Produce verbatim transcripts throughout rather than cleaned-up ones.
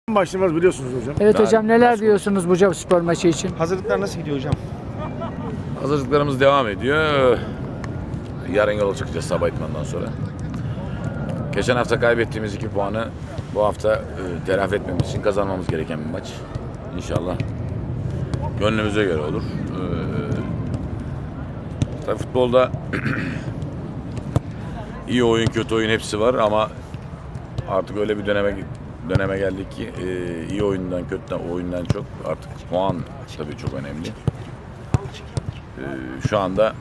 Başlamaz biliyorsunuz hocam. Evet Daha hocam, neler nasıl diyorsunuz Buca Spor maçı için? Hazırlıklar nasıl gidiyor hocam? Hazırlıklarımız devam ediyor. Yarın yola çıkacağız sabah itmandan sonra. Geçen hafta kaybettiğimiz iki puanı bu hafta e, telafi etmemiz için kazanmamız gereken bir maç. İnşallah gönlümüze göre olur. E, tabii futbolda iyi oyun, kötü oyun hepsi var ama artık öyle bir döneme döneme geldik ki e, iyi oyundan, kötü oyundan çok artık puan tabii çok önemli. E, şu anda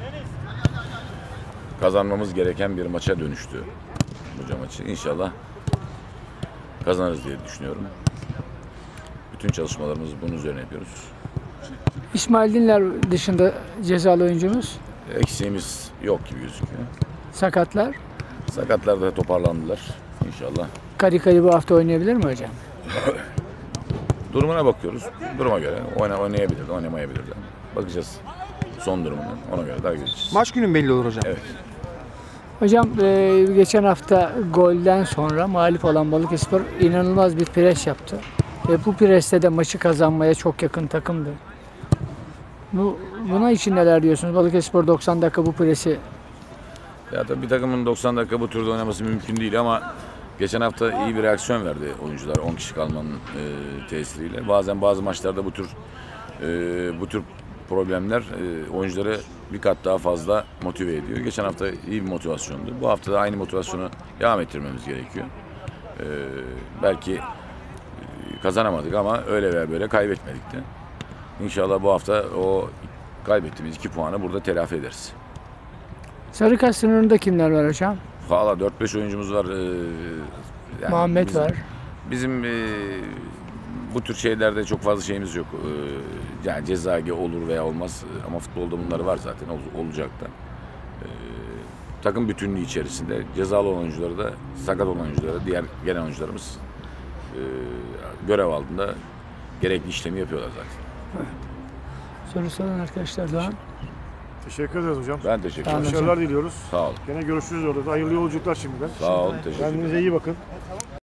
kazanmamız gereken bir maça dönüştü bu maçı. İnşallah kazanırız diye düşünüyorum. Bütün çalışmalarımızı bunun üzerine yapıyoruz. İsmail Dinler dışında cezalı oyuncumuz. Eksiğimiz yok gibi gözüküyor. Sakatlar. Sakatlar da toparlandılar inşallah. Karikari bu hafta oynayabilir mi hocam? Durumuna bakıyoruz. Duruma göre oyna, oynayabilir de oynamayabilir de. Bakacağız son durumuna. Ona göre daha göreceğiz. Maç günü belli olur hocam. Evet. Hocam e, geçen hafta golden sonra mağlup olan Balıkesir inanılmaz bir pres yaptı. Ve bu preste de maçı kazanmaya çok yakın takımdı. Bu, buna için neler diyorsunuz? Balıkesir doksan dakika bu presi. Ya tabii bir takımın doksan dakika bu turda oynaması mümkün değil ama geçen hafta iyi bir reaksiyon verdi oyuncular on kişi kalmanın e, tesiriyle. Bazen bazı maçlarda bu tür e, bu tür problemler e, oyuncuları bir kat daha fazla motive ediyor. Geçen hafta iyi bir motivasyondu. Bu hafta da aynı motivasyonu devam ettirmemiz gerekiyor. E, belki e, kazanamadık ama öyle veya böyle kaybetmedik de. İnşallah bu hafta o kaybettiğimiz iki puanı burada telafi ederiz. Sarı kart sınırında kimler var hocam? Valla dört beş oyuncumuz var. Ee, yani Muhammed bizim, var. Bizim e, bu tür şeylerde çok fazla şeyimiz yok. Ee, yani ceza olur veya olmaz ama futbolda bunları var zaten ol, olacak da. Ee, takım bütünlüğü içerisinde cezalı olan oyuncuları da sakat olan oyuncuları da diğer gelen oyuncularımız e, görev altında gerekli işlemi yapıyorlar zaten. Soru soran arkadaşlar Doğan. Teşekkür ederiz hocam. Ben teşekkür Tamam. ederim. Başarılar diliyoruz. Sağ olun. Gene görüşürüz orada. Hayırlı yolculuklar şimdiden. Sağ olun. Teşekkür ederim. Kendinize iyi bakın.